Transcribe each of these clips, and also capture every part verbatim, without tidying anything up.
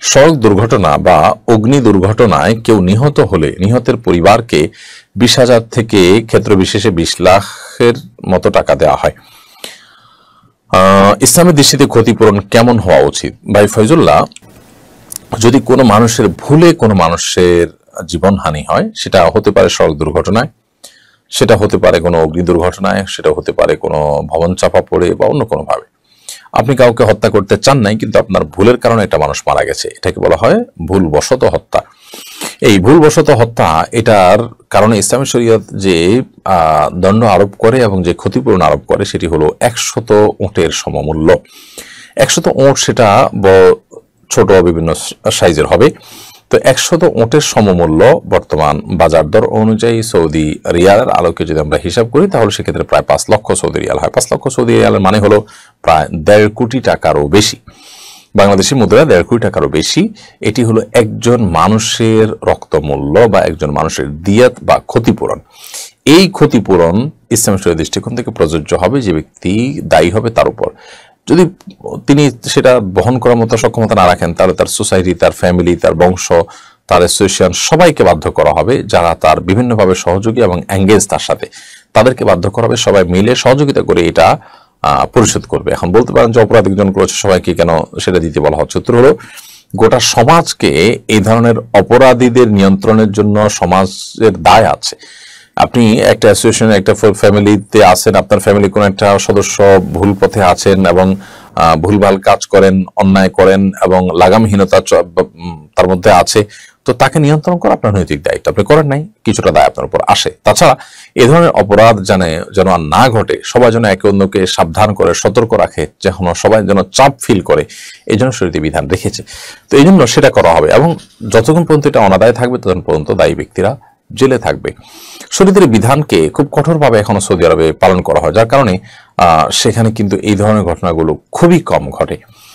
সড়ক দুর্ঘটনা বা অগ্নি দুর্ঘটনায় কেউ নিহত হলে নিহতের পরিবারকে বিশ হাজার থেকে ক্ষেত্র বিশেষে বিশ লাখের মতো টাকা দেওয়া হয়। ইসলামের দৃষ্টিতে ক্ষতিপূরণ কেমন হওয়া উচিত? ভাই ফয়জুল্লাহ, যদি কোনো মানুষের ভুলে কোনো মানুষের জীবনহানি হয়, সেটা হতে পারে সড়ক দুর্ঘটনায়, সেটা হতে পারে কোনো অগ্নি দুর্ঘটনায়, সেটা হতে পারে কোনো ভবন চাপা পড়ে বা অন্য কোনোভাবে। আপনি কাউকে হত্যা করতে চান নাই, কিন্তু আপনার ভুলের কারণে একটা মানুষ মারা গেছে, এটাকে বলা হয় ভুলবশত হত্যা। এই ভুলবশত হত্যা, এটার কারণে ইসলামী শরীয়ত যে দণ্ড আরোপ করে এবং যে ক্ষতিপূরণ আরোপ করে সেটি হলো একশত উটের সমমূল্য। একশত উট সেটা ছোট বিভিন্ন সাইজের হবে। তো একশত উটের সমমূল্য বর্তমান বাজার দর অনুযায়ী সৌদি রিয়ালের আলোকে যদি আমরা হিসাব করি, তাহলে সেক্ষেত্রে প্রায় পাঁচ লক্ষ সৌদি রিয়াল হয়। পাঁচ লক্ষ সৌদি রিয়ালের মানে হলো প্রায় দেড় কোটি টাকারও বেশি, বাংলাদেশি মুদ্রা দেড় কোটি টাকারও বেশি। এটি হলো একজন মানুষের রক্তমূল্য বা একজন মানুষের দিয়াত বা ক্ষতিপূরণ। এই ক্ষতিপূরণ ইসলামী শরীয়তের দৃষ্টিকোণ থেকে প্রযোজ্য হবে যে ব্যক্তি দায়ী হবে তার উপর। যদি তিনি সেটা বহন করার মতো সক্ষমতা না রাখেন, তাহলে তার সোসাইটি, তার ফ্যামিলি, তার বংশ, তার অ্যাসোসিয়েশন সবাইকে বাধ্য করা হবে, যারা তার বিভিন্নভাবে সহযোগী এবং এঙ্গেজ তার সাথে, তাদেরকে বাধ্য করা হবে সবাই মিলে সহযোগিতা করে এটা পরিশোধ করবে। এখন বলতে পারেন যে অপরাধ একজন করেছে, সবাইকে কেন সেটা দিতে বলা হচ্ছে? উত্তর হলো, গোটা সমাজকে এই ধরনের অপরাধীদের নিয়ন্ত্রণের জন্য সমাজের দায় আছে। আপনি একটা অ্যাসোসিয়েশনে, একটা ফ্যামিলিতে আছেন, আপনার ফ্যামিলি কোনো একটা সদস্য ভুল পথে আছেন এবং ভুলভাল কাজ করেন, অন্যায় করেন এবং লাগামহীনতা তার মধ্যে আছে, তো তাকে নিয়ন্ত্রণ করা আপনার নৈতিক দায়িত্ব। আপনি করেন নাই, কিছুটা দায় আপনার উপর আসে। তাছাড়া এ ধরনের অপরাধ জানে যেন আর না ঘটে, সবাই যেন একে অন্যকে সাবধান করে সতর্ক রাখে, যেন সবাই যেন চাপ ফিল করে, এই জন্য শরীয়তে বিধান রেখেছে। তো এই জন্য সেটা করা হবে এবং যতক্ষণ পর্যন্ত এটা অনাদায় থাকবে ততক্ষণ পর্যন্ত দায়ী ব্যক্তিরা জেলে থাকবে। শরীয়তের বিধানকে খুব কঠোরভাবে এখনো সৌদি আরবে পালন করা হয়, যার কারণে সেখানে কিন্তু এই ধরনের ঘটনাগুলো খুবই কম ঘটে।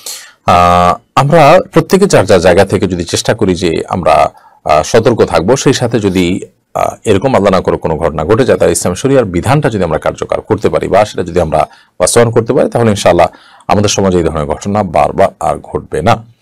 আমরা প্রত্যেকে যার যার জায়গা থেকে যদি চেষ্টা করি যে আমরা সতর্ক থাকবো, সেই সাথে যদি এরকম আল্লাহ না করে কোনো ঘটনা ঘটে যায়, তার ইসলাম শরিয়ার বিধানটা যদি আমরা কার্যকর করতে পারি বা সেটা যদি আমরা বাস্তবায়ন করতে পারি, তাহলে ইনশাআল্লাহ আমাদের সমাজে এই ধরনের ঘটনা বারবার আর ঘটবে না।